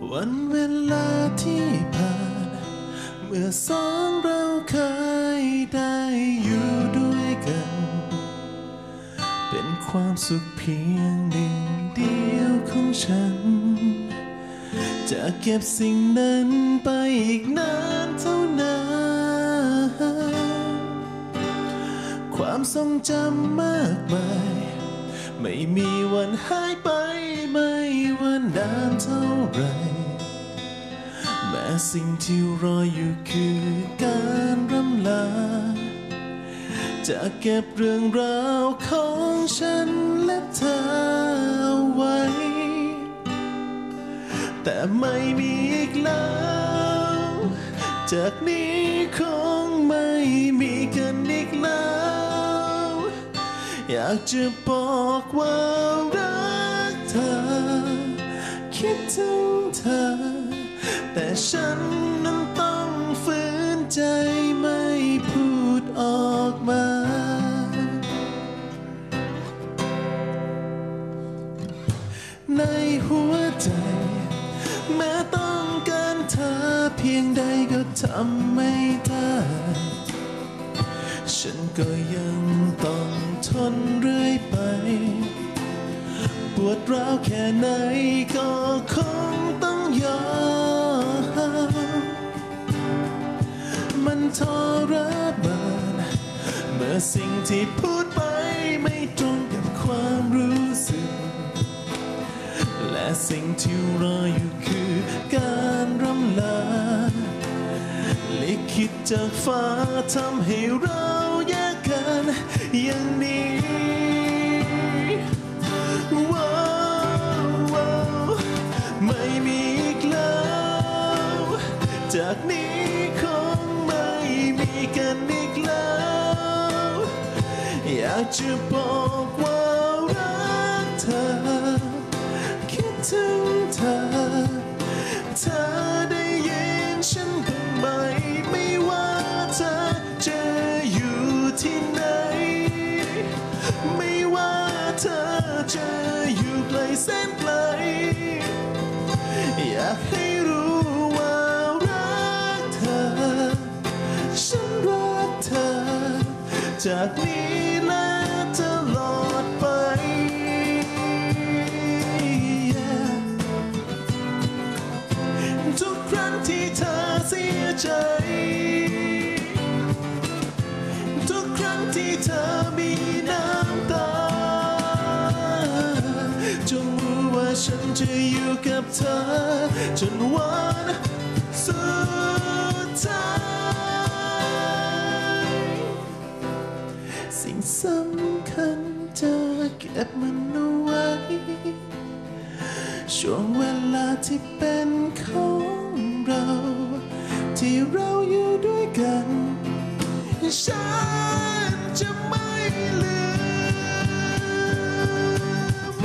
วันเวลาที่ผ่านเมื่อสองเราเคยได้อยู่ด้วยกันเป็นความสุขเพียงหนึ่งเดียวของฉันจะเก็บสิ่งนั้นไปอีกนานเท่านานความทรงจำมากมายไม่มีวันหายไปไม่ว่านานเท่าไรแม้สิ่งที่รออยู่คือการร่ำลาจะเก็บเรื่องราวของฉันและเธอไว้แต่ไม่มีอีกแล้วจากนี้คงไม่มีกันอีกแล้วอยากจะบอกว่ารักเธอคิดถึงเธอแต่ฉันนั้นต้องฝืนใจไม่พูดออกมาในหัวใจแม้ต้องการเธอเพียงใดก็ทำไม่ได้ฉันก็ยังต้องทนเรื่อยไปปวดร้าวแค่ไหนก็คงต้องยอมมันทรมานเมื่อสิ่งที่พูดไปไม่ตรงกับความรู้สึกและสิ่งที่รออยู่คือการร่ำลาลิขิตจากฟ้าทำให้เราแยกกันอย่างนี้ไม่มีอีกแล้วจากนี้คงไม่มีกันอีกแล้วอยากจะบอกว่ารักเธอคิดถึงเธอเธอได้ยินฉันบ้างไหมไม่ว่าเธอจะอยู่ที่ไหนไม่ว่าเธอจะอยู่ไกลแสนไกลอยากให้รู้ว่ารักเธอฉันรักเธอจากนี้และตลอดไปทุกครั้งที่เธอเสียใจทุกครั้งที่เธอมีน้ำตาจงรู้ว่าฉันจะอยู่กับเธอจนวันสุดท้ายสิ่งสำคัญจะเก็บมันเอาไว้ช่วงเวลาที่เป็นของเราที่เราอยู่ด้วยกันฉันจะไม่ลืม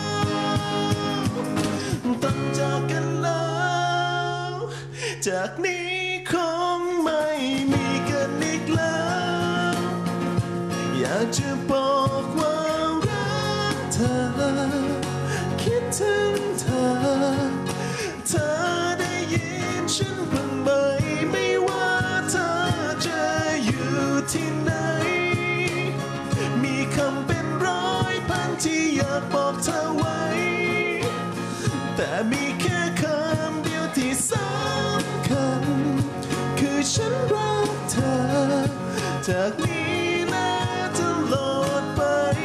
ต้องจากกันแล้วจากนี้คงไม่มีกันอีกแล้วอยากจะบอกว่ารักเธอคิดถึงเธอเธอได้ยินฉันบ้างไหมไม่ว่าเธอจะอยู่ที่ไหนมีคำเป็นร้อยพันที่อยากบอกเธอไว้แต่มีแค่คำเดียวที่สำคัญคือฉันรักเธอจากนี้และตลอดไป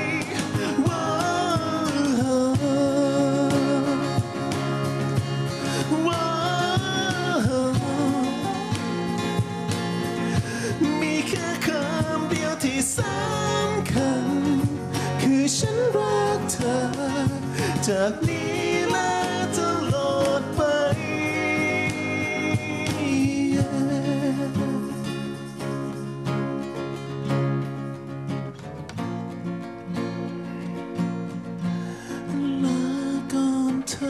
มีแค่คำเดียวที่สำคัญคือฉันรักเธอจากนี้และตลอดไปลาก่อนเธอ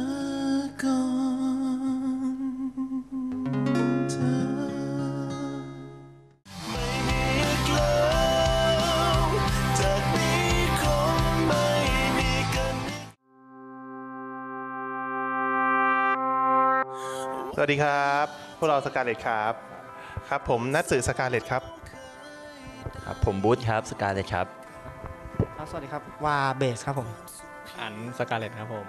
ก่อนเธอดีครับพวกเราสกาเลตครับครับผมนัทสื่อสกาเลตครับครับผมบูธครับสกาเลตครับสวัสดีครับวาเบสครับผมอันสกาเลตครับผม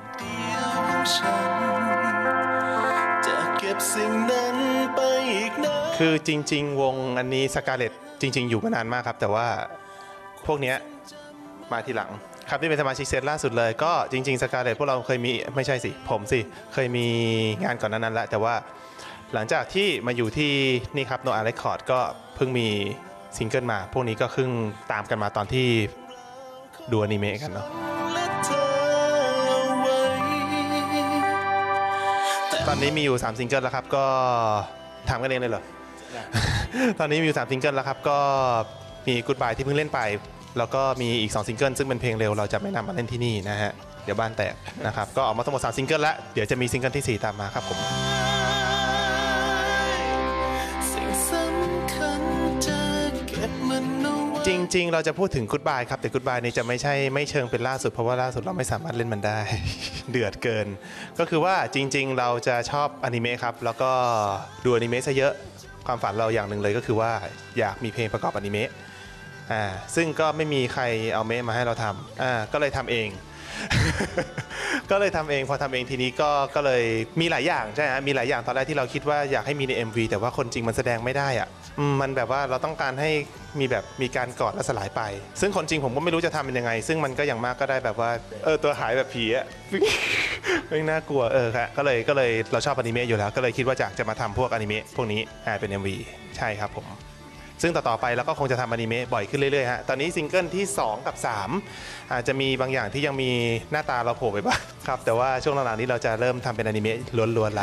จะเก็บสิ่งนั้นไปอีกนานคือจริงๆวงอันนี้สกาเลตจริงๆอยู่มานานมากครับแต่ว่าพวกเนี้ยมาทีหลังครับที่เป็นสมาชิกเซตล่าสุดเลยก็จริงๆสกาเลตพวกเราเคยมีไม่ใช่สิผมสิเคยมีงานก่อนนั้นแล้วแต่ว่าหลังจากที่มาอยู่ที่นี่ครับ No Art Record ก็เพิ่งมีซิงเกิลมาพวกนี้ก็เพิ่งตามกันมาตอนที่ดูอนิเมะกันเนาะตอนนี้มีอยู่3ซิงเกิลแล้วครับก็ทำกันเองเลยเหรอ ตอนนี้มีอยู่3ซิงเกิลแล้วครับก็มี Goodbye ที่เพิ่งเล่นไปแล้วก็มีอีก2ซิงเกิลซึ่งเป็นเพลงเร็วเราจะไม่นำมาเล่นที่นี่นะฮะเดี๋ยวบ้านแตกนะครับก็ออกมาทั้งหมด3ซิงเกิลแล้วเดี๋ยวจะมีซิงเกิลที่4ตามมาครับผมจริงๆเราจะพูดถึง Goodbye ครับแต่ Goodbye นี่จะไม่เชิงเป็นล่าสุดเพราะว่าล่าสุดเราไม่สามารถเล่นมันได้ เดือดเกินก็คือว่าจริงๆเราจะชอบอนิเมะครับแล้วก็ดูอนิเมะซะเยอะความฝันเราอย่างหนึ่งเลยก็คือว่าอยากมีเพลงประกอบอนิเมะซึ่งก็ไม่มีใครเอาเมะมาให้เราทำก็เลยทำเอง ก็เลยทำเองพอทำเองทีนี้ก็เลยมีหลายอย่างใช่ฮะมีหลายอย่างตอนแรกที่เราคิดว่าอยากให้มีใน MV แต่ว่าคนจริงมันแสดงไม่ได้อะมันแบบว่าเราต้องการให้มีการกอดและสลายไปซึ่งคนจริงผมก็ไม่รู้จะทำเป็นยังไงซึ่งมันก็อย่างมากก็ได้แบบว่าตัวหายแบบผีอะ ไม่น่ากลัวครับก็เลยเราชอบอนิเมะอยู่แล้วก็เลยคิดว่าจะมาทำพวกอนิเมะพวกนี้เป็น MV ใช่ครับผมซึ่งต่อไปเราก็คงจะทำอนิเมะบ่อยขึ้นเรื่อยๆฮะตอนนี้ซิงเกิลที่2กับ3อาจจะมีบางอย่างที่ยังมีหน้าตาเราโผล่ไปบ้างครับแต่ว่าช่วงหลังๆนี้เราจะเริ่มทำเป็นอนิเมะล้วนๆละ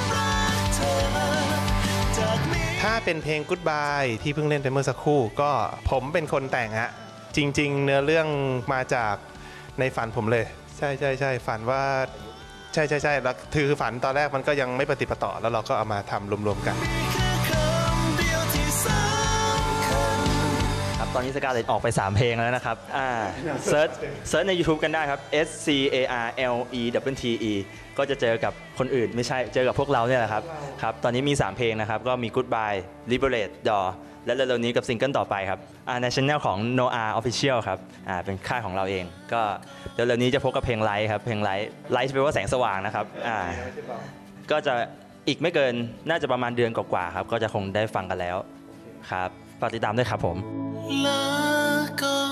ถ้าเป็นเพลง Goodbye ที่เพิ่งเล่นไปเมื่อสักครู่ก็ผมเป็นคนแต่งฮะจริงๆเนื้อเรื่องมาจากในฝันผมเลยใช่ฝันว่าใช่แล้วคือฝันตอนแรกมันก็ยังไม่ปฏิปต่อแล้วเราก็เอามาทำรวมๆกันตอนนี้สกาเลตออกไป3เพลงแล้วนะครับเซิร์ชใน YouTube กันได้ครับ SCARLETTE ก็จะเจอกับคนอื่นไม่ใช่เจอกับพวกเราเนี่ยแหละครับตอนนี้มี3เพลงนะครับก็มี Goodbye Liberate Door และเร็วๆนี้กับซิงเกิลต่อไปครับในช่องของ Noah Official ครับเป็นค่ายของเราเองก็เร็วๆนี้จะพบกับเพลงไลท์ครับเพลงไลท์แปลว่าแสงสว่างนะครับก็จะอีกไม่เกินน่าจะประมาณเดือนกว่าๆครับก็จะคงได้ฟังกันแล้วครับฝากติดตามด้วยครับผมลาก่อน